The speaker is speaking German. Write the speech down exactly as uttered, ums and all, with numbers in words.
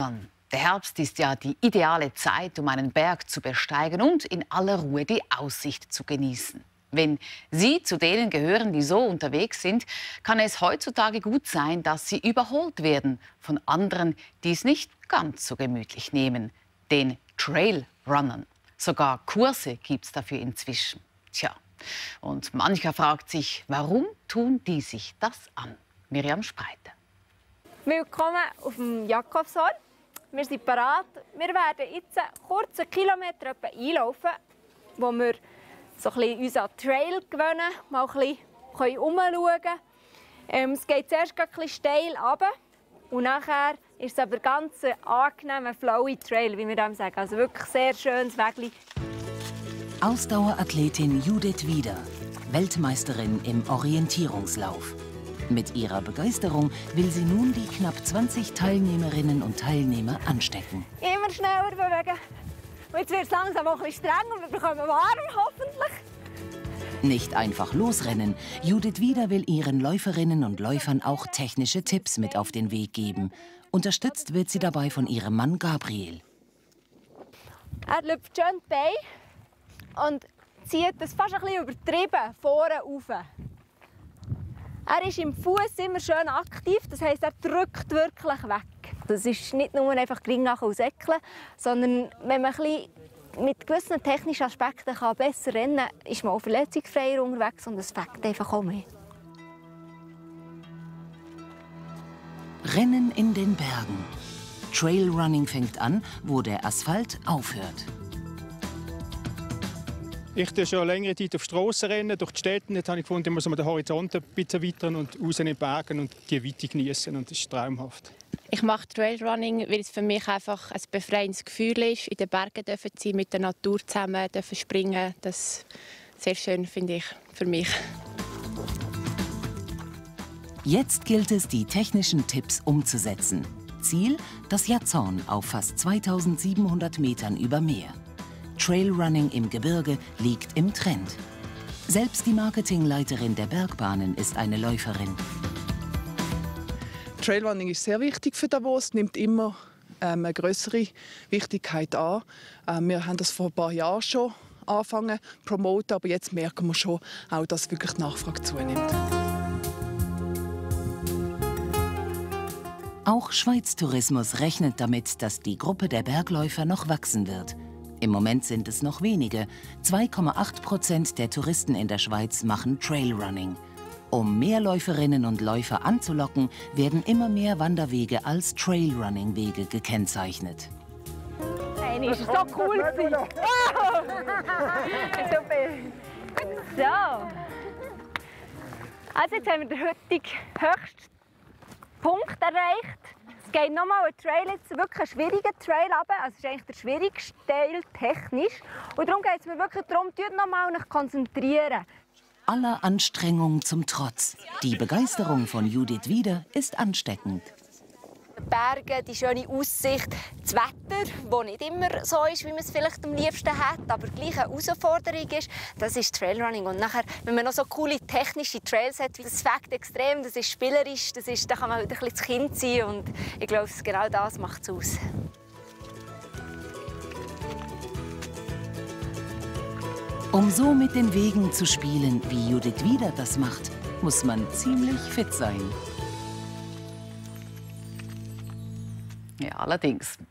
Der Herbst ist ja die ideale Zeit, um einen Berg zu besteigen und in aller Ruhe die Aussicht zu genießen. Wenn Sie zu denen gehören, die so unterwegs sind, kann es heutzutage gut sein, dass Sie überholt werden von anderen, die es nicht ganz so gemütlich nehmen, den Trailrunnern. Sogar Kurse gibt es dafür inzwischen. Tja, und mancher fragt sich, warum tun die sich das an? Miriam Spreiter. Willkommen auf dem Jakobshorn. Wir sind bereit. Wir werden jetzt einen kurzen Kilometer etwa einlaufen, wo wir so ein bisschen unseren Trail gewöhnen, mal ein bisschen umschauen können. Ähm, es geht zuerst ein bisschen steil runter und nachher ist es aber ganz ein angenehmer, flowy Trail, wie wir dem sagen. Also wirklich sehr schönes Weg. Ausdauerathletin Judith Wieder, Weltmeisterin im Orientierungslauf. Mit ihrer Begeisterung will sie nun die knapp zwanzig Teilnehmerinnen und Teilnehmer anstecken. Immer schneller bewegen. Und jetzt wird es langsam auch ein bisschen streng und wir bekommen warm, hoffentlich. Nicht einfach losrennen. Judith Wieder will ihren Läuferinnen und Läufern auch technische Tipps mit auf den Weg geben. Unterstützt wird sie dabei von ihrem Mann Gabriel. Er läuft schön die Beine und zieht das fast ein bisschen übertrieben vorne rauf. Er ist im Fuß immer schön aktiv, das heisst, er drückt wirklich weg. Das ist nicht nur einfach Gringnachen und Säckeln, sondern wenn man ein bisschen mit gewissen technischen Aspekten kann besser rennen kann, ist man auch verletzungsfreier unterwegs und es fängt einfach auch mehr. Rennen in den Bergen. Trailrunning fängt an, wo der Asphalt aufhört. Ich tue schon längere Zeit auf Strassen rennen, durch die Städte. Jetzt habe ich gefunden, ich muss den Horizont ein bisschen weitern und raus in die Berge und die Weite genießen. Und das ist traumhaft. Ich mache Trailrunning, weil es für mich einfach ein befreiendes Gefühl ist, in den Bergen zu sein, mit der Natur zusammen zu springen. Das ist sehr schön, finde ich, für mich. Jetzt gilt es, die technischen Tipps umzusetzen. Ziel: das Jatzhorn auf fast zweitausendsiebenhundert Metern über Meer. Trailrunning im Gebirge liegt im Trend. Selbst die Marketingleiterin der Bergbahnen ist eine Läuferin. Trailrunning ist sehr wichtig für Davos, nimmt immer ähm, eine größere Wichtigkeit an. Ähm, wir haben das vor ein paar Jahren schon angefangen zu promoten, aber jetzt merken wir schon, auch, dass wirklich die Nachfrage zunimmt. Auch Schweiz Tourismus rechnet damit, dass die Gruppe der Bergläufer noch wachsen wird. Im Moment sind es noch wenige. zwei Komma acht Prozent der Touristen in der Schweiz machen Trailrunning. Um mehr Läuferinnen und Läufer anzulocken, werden immer mehr Wanderwege als Trailrunning-Wege gekennzeichnet. Hey, das war so cool. Wow. Super. So. Also jetzt haben wir den heutigen höchsten Punkt erreicht. Es geht nochmal ein Trail, jetzt wirklich ein schwieriger Trail runter. Also es ist eigentlich der schwierigste Teil technisch. Und darum geht es mir wirklich darum, nochmal euch konzentrieren. Aller Anstrengung zum Trotz. Die Begeisterung von Judith Wieder ist ansteckend. Die Berge, die schöne Aussicht, das Wetter, das nicht immer so ist, wie man es vielleicht am liebsten hat, aber gleich eine Herausforderung ist, das ist Trailrunning. Und nachher, wenn man noch so coole technische Trails hat, das fängt extrem, das ist spielerisch, das ist, da kann man wieder ein bisschen das Kind sein und ich glaube, genau das macht es aus. Um so mit den Wegen zu spielen, wie Judith Wieder das macht, muss man ziemlich fit sein. Ja, allerdings.